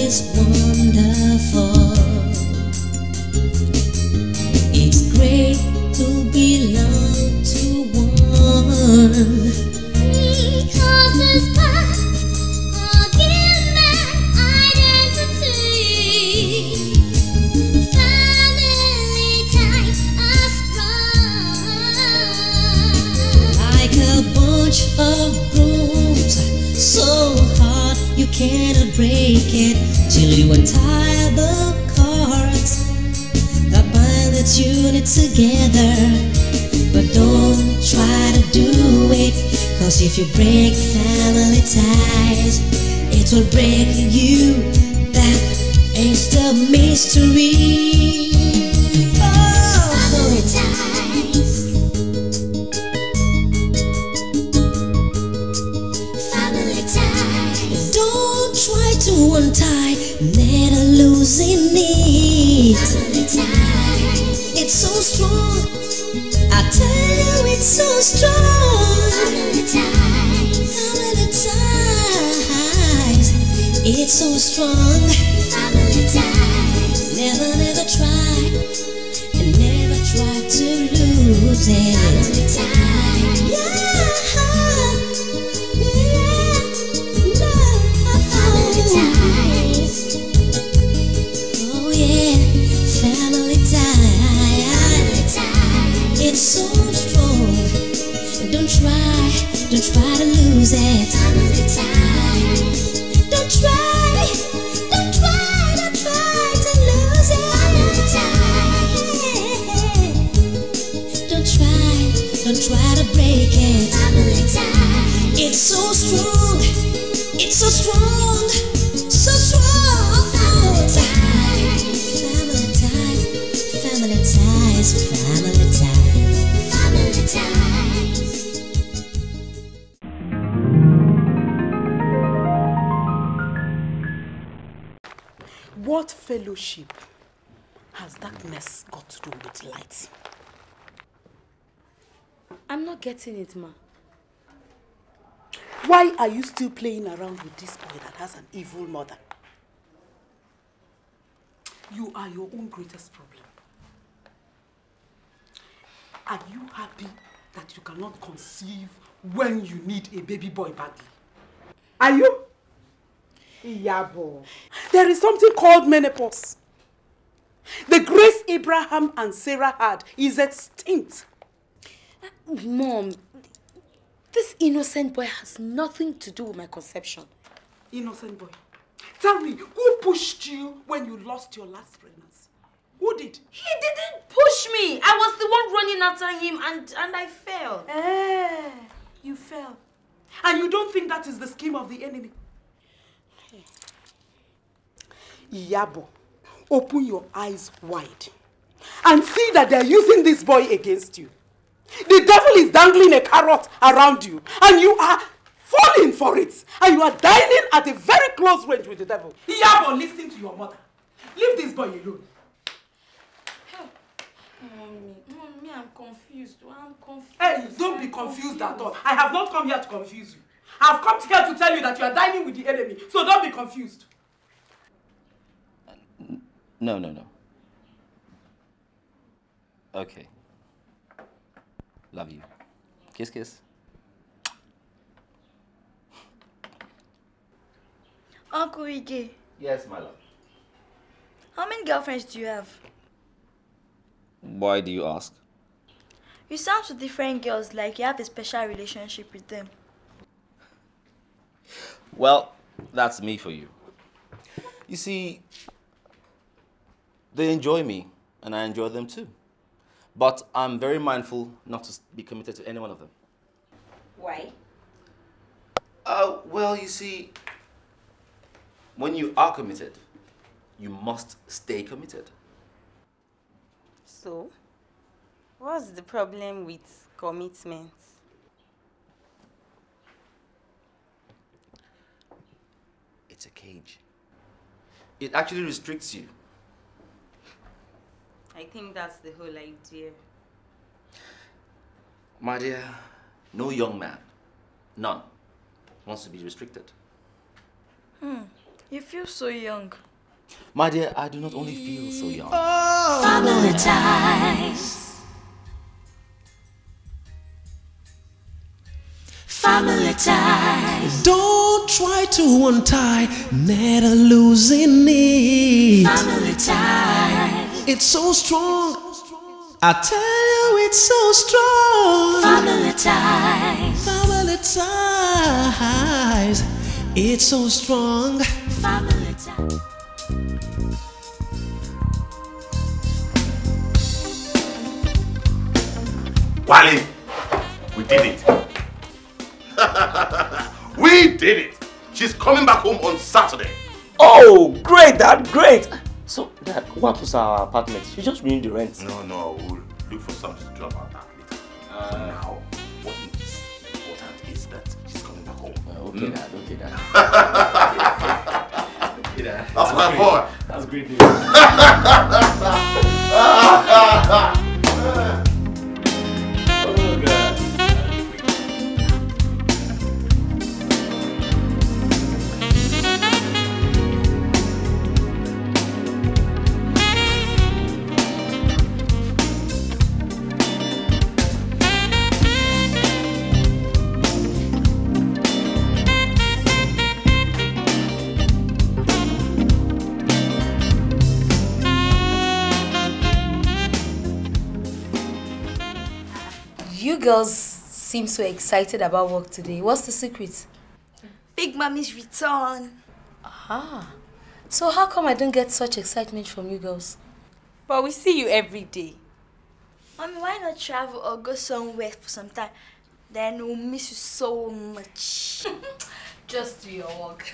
is wonderful. It's great to belong to one. Because this path will give my identity. Family ties are strong. Like a bunch of brooms, so hard you cannot break it till you untie the cords that bind the unit together. But don't try to do it, cause if you break family ties, it will break you. That is the mystery. Family ties. Family ties. Don't try to untie, never losing it. Family ties. It's so strong, I tell you it's so strong. Family ties. Family ties, it's so strong. Family ties. Never, never try, and never try to lose it. Family ties. Family ties. Oh yeah, family ties. It's so strong. Don't try to lose it. Family ties. Don't try to lose it. Family ties. Don't try to break it. Family ties. It's so strong. It's so strong. So strong. Family ties. Family ties. Family ties. Family ties. Family ties. What fellowship has darkness got to do with light? I'm not getting it, ma. Why are you still playing around with this boy that has an evil mother? You are your own greatest problem. Are you happy that you cannot conceive when you need a baby boy badly? Are you? Iyabo. There is something called menopause. The grace Abraham and Sarah had is extinct. Mom, this innocent boy has nothing to do with my conception. Innocent boy. Tell me, who pushed you when you lost your last pregnancy? Who did? He didn't push me. I was the one running after him and I fell. You fell. And you don't think that is the scheme of the enemy? Iyabo, open your eyes wide and see that they're using this boy against you. The devil is dangling a carrot around you and you are falling for it. And you are dining at a very close range with the devil. Iyabo, listen to your mother. Leave this boy alone. Mommy, I'm confused. Hey, don't be confused at all. I have not come here to confuse you. I've come here to tell you that you are dining with the enemy. So don't be confused. No. Okay. Love you. Kiss, kiss. Uncle Ige, Yes, my love. how many girlfriends do you have? Why do you ask? You sound to different girls like you have a special relationship with them. Well, that's me for you. You see, they enjoy me, and I enjoy them too. But I'm very mindful not to be committed to any one of them. Why? Well, you see, when you are committed, you must stay committed. So, what's the problem with commitment? It's a cage. It actually restricts you. I think that's the whole idea. My dear, no young man, none, wants to be restricted. You feel so young. My dear, I do not only feel so young. Family ties. Family ties. Don't try to untie, never losing it. Family ties. It's so strong. I tell you, it's so strong. Family ties. Family ties. It's so strong. Family ties. Wally, we did it. We did it. She's coming back home on Saturday. Oh, great, Dad, great. So, Dad, what was our apartment? She just renewed the rent. No, we'll look for something to do about that later. For now, what is important is that she's coming back home. Okay, Dad, okay, Dad. Okay, Dad. That's my boy. That's great news. Oh, God. You girls seem so excited about work today. What's the secret? Big Mommy's return. Ah, so how come I don't get such excitement from you girls? But we see you every day. Mommy, why not travel or go somewhere for some time? Then we'll miss you so much. Just do your work.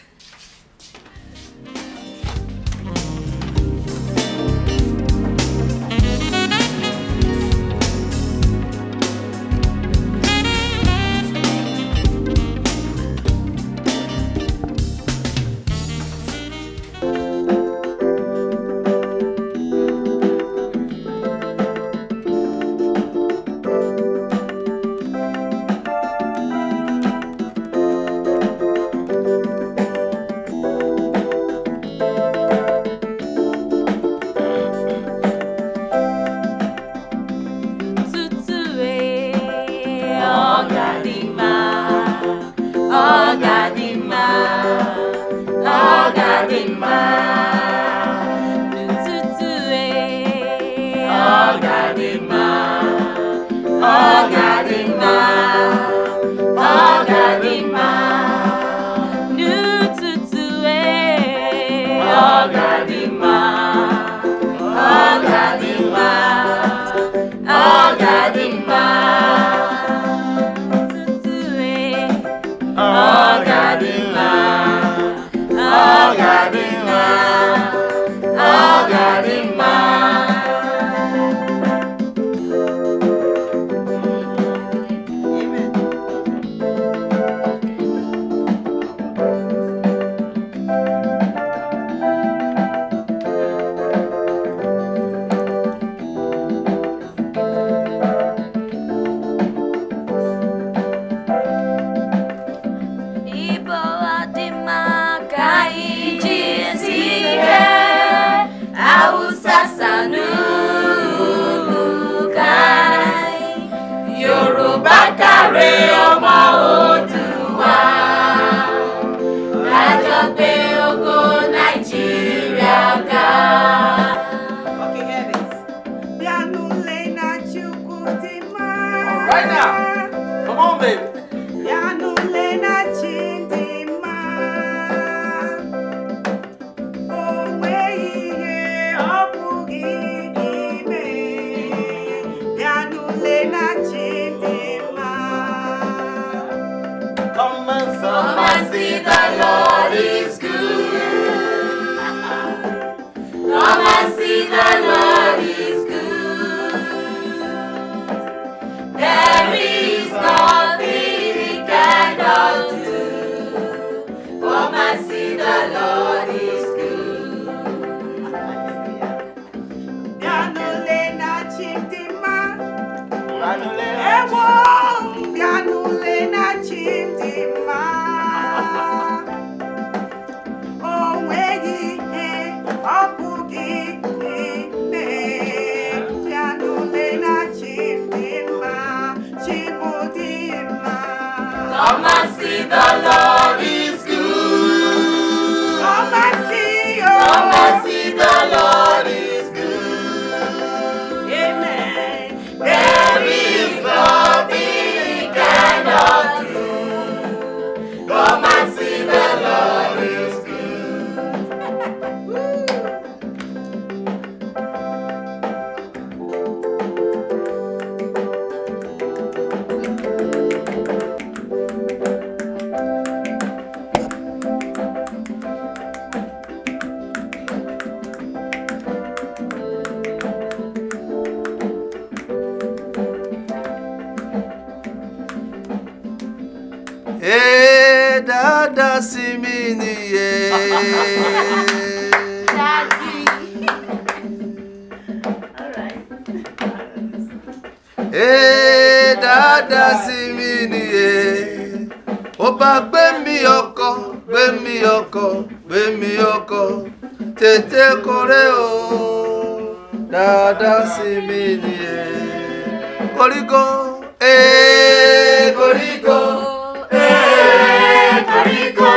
Come and see the Lord is good. Come and see, oh. Come and see the Lord is good. Amen. There is nothing he cannot do. Come and see the Lord is good. Hey, Dada Simini, Daddy. Hey, Dada Simini, Oba gbé mi ọkọ, gbé mi ọkọ, gbé mi ọkọ, tètè kórè o, Dada Simini, koríko, koríko. Koríko,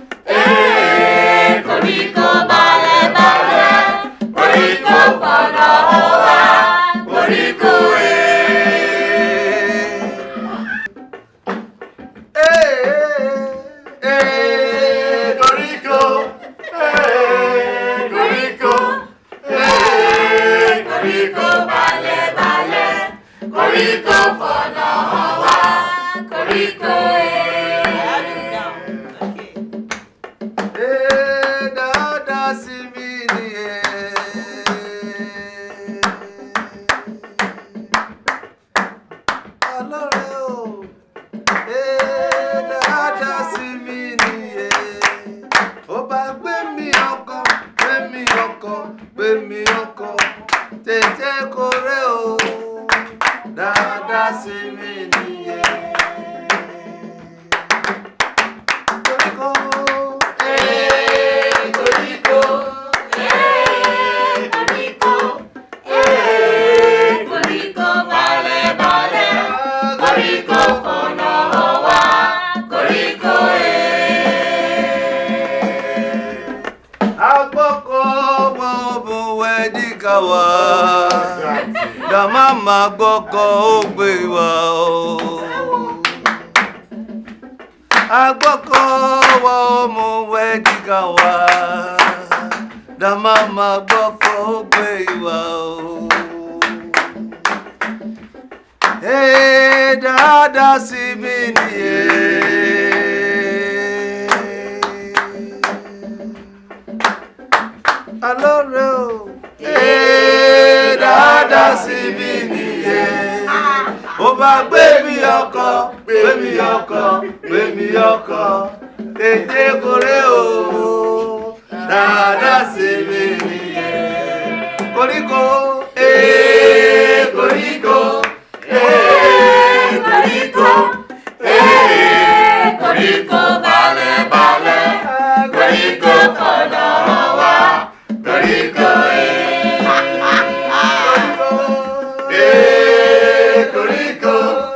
koríko, balẹ̀ balẹ̀, koríko fọ̀nà wá, koríko koríko, koríko, koríko, balẹ̀ balẹ̀, koríko fọ̀nà wá, koríko Dada Simini, alore o, Dada Simini, Oba gbé mi ọkọ, gbé mi ọkọ, gbé mi ọkọ, tètè kórè o, Dada Simini, koríko. Koríko, balẹ̀ balẹ̀, koríko fọ̀nà wá, koríko Agbọ́kọ̀ wọn bò wẹ́díkà wá, dàmá máa gbọ́kọ̀ ó gbé wá o. Agbọ́kọ̀ wọn mú wẹ́díkà wá, dàmá máa gbọ́kọ̀ ó gbé wá o. Hey, Dada Simini, alore o, Dada Simini, Oba gbé mi ọkọ, gbé mi ọkọ, gbé mi ọkọ, tètè kórè o, Dada Simini, koríko, koríko. koríko, koríko, balẹ̀ balẹ̀, koríko fọ̀nà wá, koríko koríko,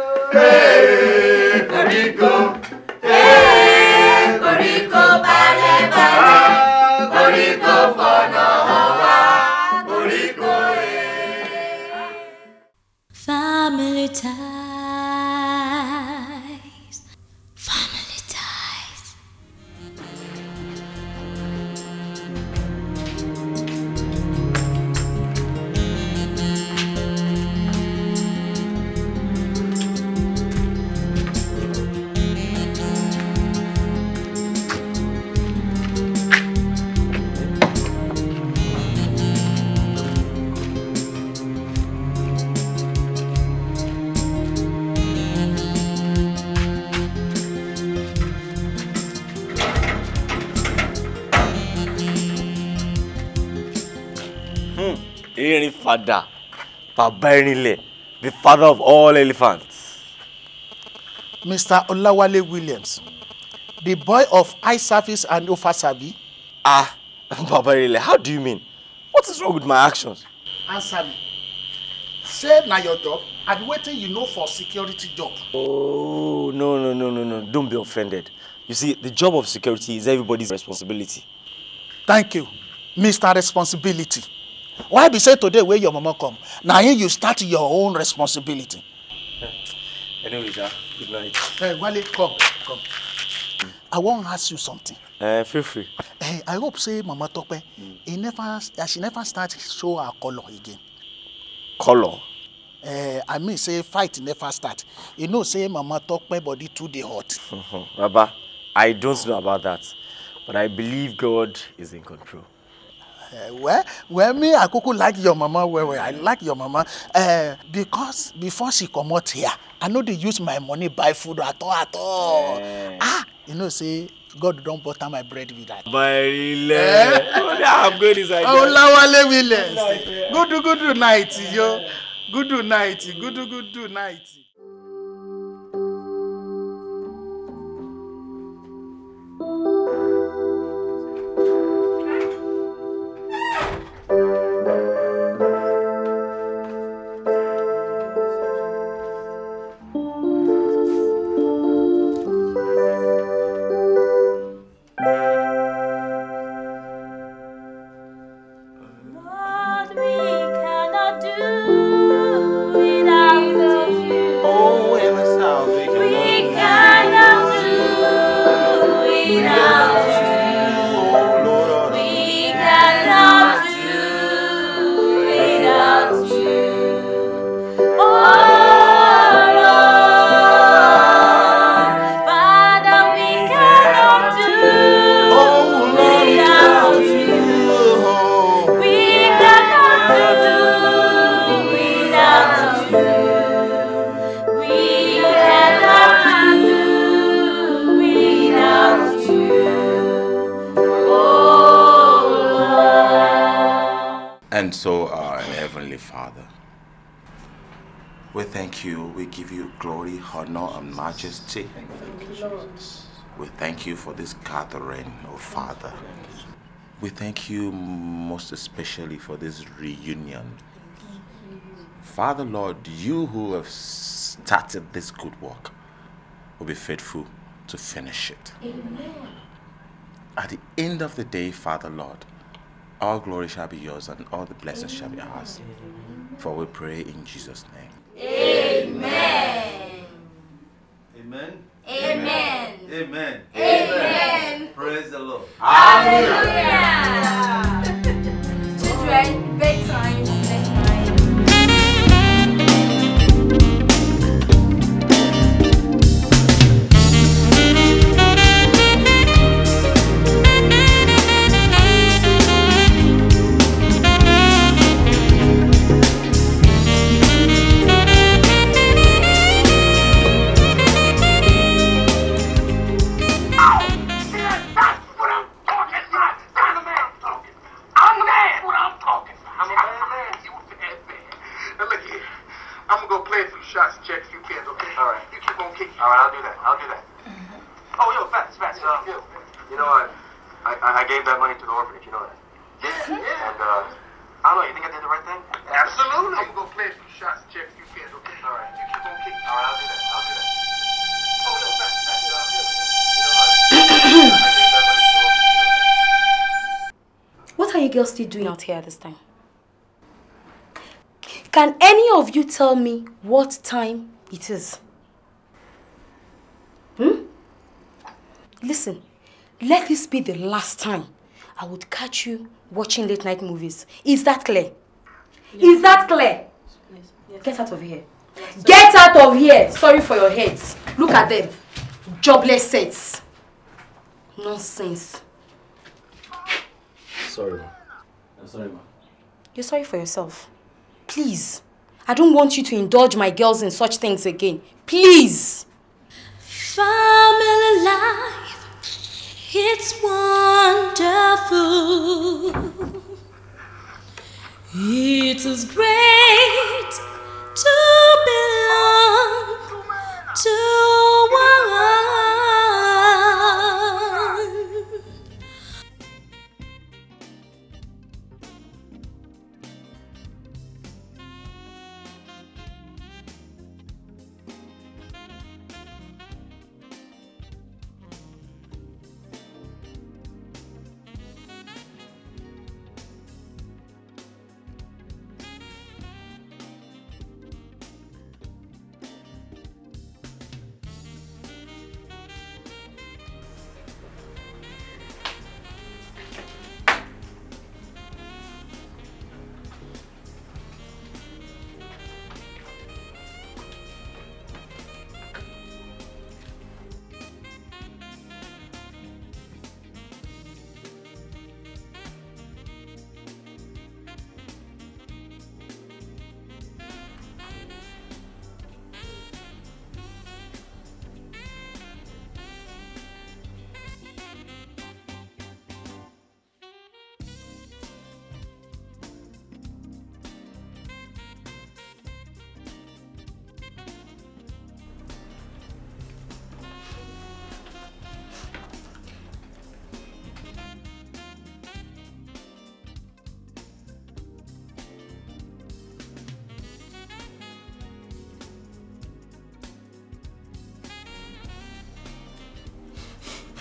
koríko, koríko, balẹ̀ balẹ̀, koríko fọ̀nà wá, koríko Family ties. Family ties. Erin father, Baba Erinle, the father of all elephants. Mr. Olawale Williams, the boy of eye service and Ofasabi. Ah, Baba Erinle, how do you mean? What is wrong with my actions? Answer me. Say na your job. And waiting, you know, for security job. Oh, no. Don't be offended. You see, the job of security is everybody's responsibility. Thank you, Mr. Responsibility. Why be say today where your mama come? Now here you start your own responsibility. Anyway, good night. Hey, Wale, come. I want to ask you something. Feel free. I hope say Mama Tope, she never start show her color again. Color? I mean say fight never start. You know say Mama Tope body too dey hot. Baba, I don't know about that, but I believe God is in control. Well, me I kuku like your mama well. I like your mama because before she come out here, I know they use my money buy food at all. You know say God don't butter my bread with that. I'm going inside. Olawale Williams. Good night, yo. Good night. And so, our Heavenly Father, we thank you, we give you glory, honor, and majesty. We thank you for this gathering, oh Father. We thank you most especially for this reunion. Father, Lord, you who have started this good work will be faithful to finish it. Amen. At the end of the day, Father, Lord, all glory shall be yours and all the blessings shall be ours. For we pray in Jesus' name. Amen. Amen. Amen. Amen. Amen. Praise the Lord. Hallelujah. Children, bedtime. I gave that money to the orphanage, you know that? Yeah. And, I don't know, you think I did the right thing? Absolutely. I'm gonna go play a few shots and check a few kids, okay? All right. You keep on kicking. All right, I'll do that. Oh, yo, Fats, you know, I gave that money to the orphanage. What are you girls still doing out here at this time? Can any of you tell me what time it is? Listen, let this be the last time I would catch you watching late night movies. Is that clear? Yes. Is that clear? Yes. Get out of here. Yes, get out of here. Sorry for your heads. Look at them. Jobless sets. Nonsense. Sorry, ma. I'm sorry, ma. You're sorry for yourself. Please. I don't want you to indulge my girls in such things again. Please. Family life, it's wonderful. It is great to belong to one.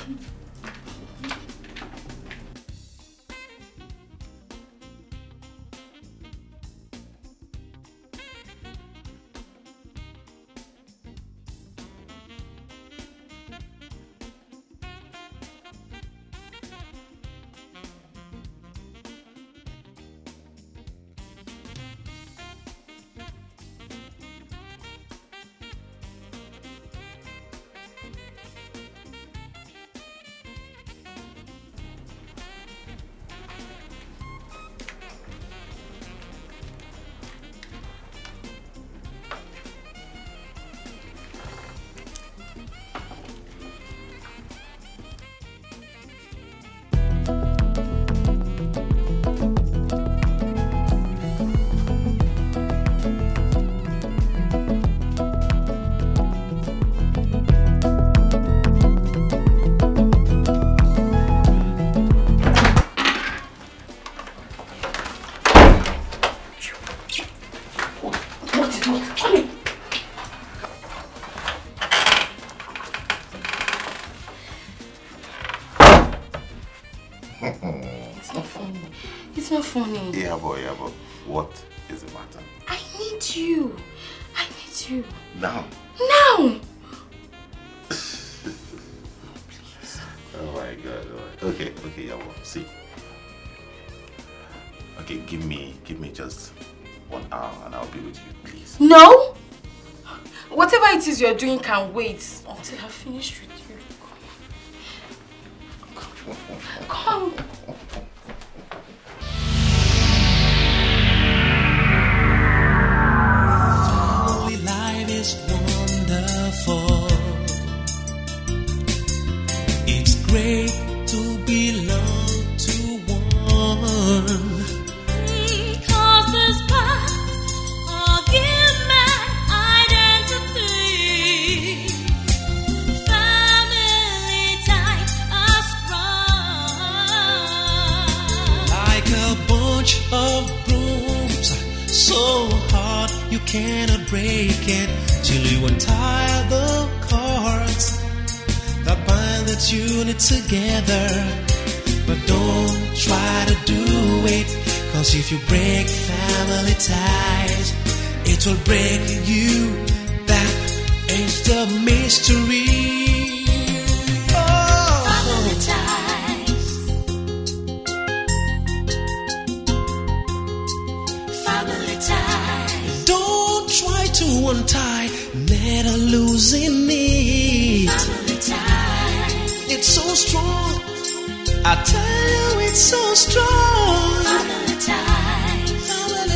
Funny. Yeah, boy. What is the matter? I need you. Now? Now! Oh my God. Okay, Yabo. See. Okay, give me just 1 hour and I'll be with you, please. No! Whatever it is you're doing can wait until I've finished with you. Come. Wonderful. It's great to belong to one. Because it's part of human identity. Family ties are strong. Like a bunch of brooms, so hard you cannot break it. Till you untie the cords that bind the unit together. But don't try to do it, cause if you break family ties, it will break you. That is the mystery. Oh. Family ties. Family ties. Don't try to untie, never losing it. Family ties. It's so strong, I tell you it's so strong. Family ties. Family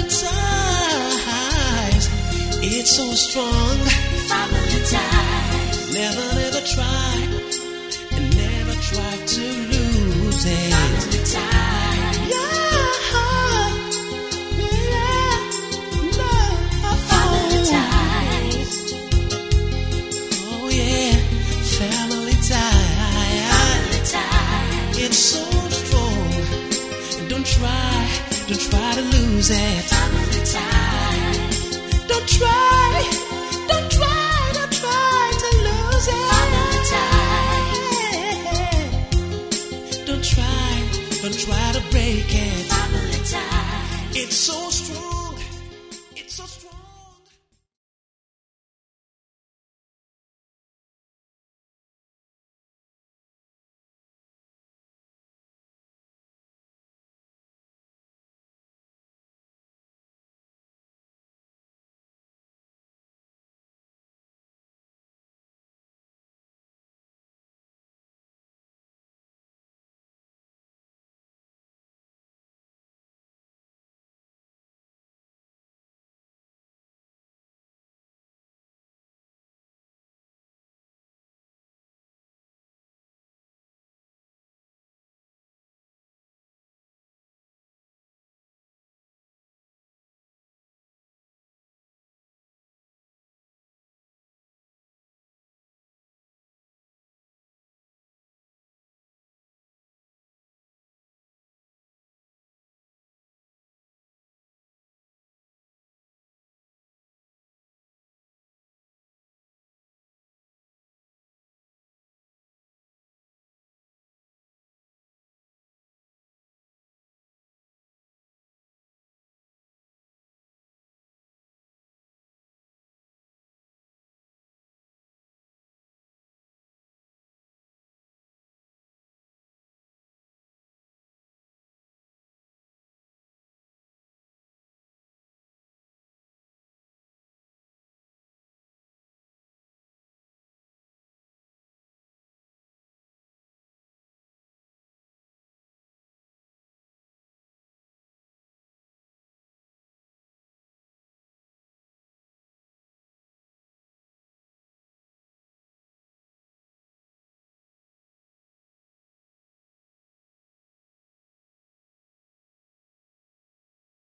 ties. It's so strong. Family ties. Never try, and never try to lose it. Family ties. Family ties. Oh yeah, family ties. Family ties. It's so strong. Don't try to lose it. Family ties.